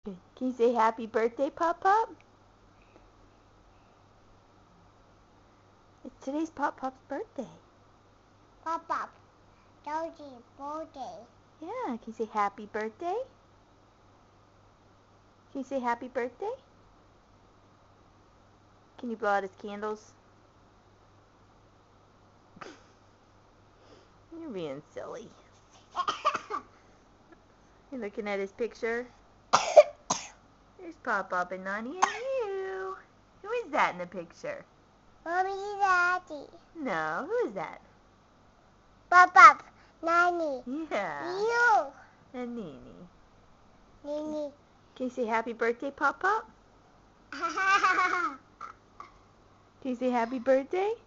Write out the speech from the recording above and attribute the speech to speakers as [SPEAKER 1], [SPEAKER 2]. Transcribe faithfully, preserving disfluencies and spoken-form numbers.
[SPEAKER 1] Can you say happy birthday, Pop Pop? It's today's Pop Pop's birthday.
[SPEAKER 2] Pop Pop, today's birthday.
[SPEAKER 1] Yeah, can you say happy birthday? Can you say happy birthday? Can you blow out his candles? You're being silly. You're looking at his picture? There's Pop Pop and Nani and you. Who is that in the picture?
[SPEAKER 2] Mommy, Daddy.
[SPEAKER 1] No, who is that?
[SPEAKER 2] Pop Pop, Nani.
[SPEAKER 1] Yeah.
[SPEAKER 2] You.
[SPEAKER 1] And Nini.
[SPEAKER 2] Nini.
[SPEAKER 1] Can you say happy birthday, Pop Pop? Can you say happy birthday?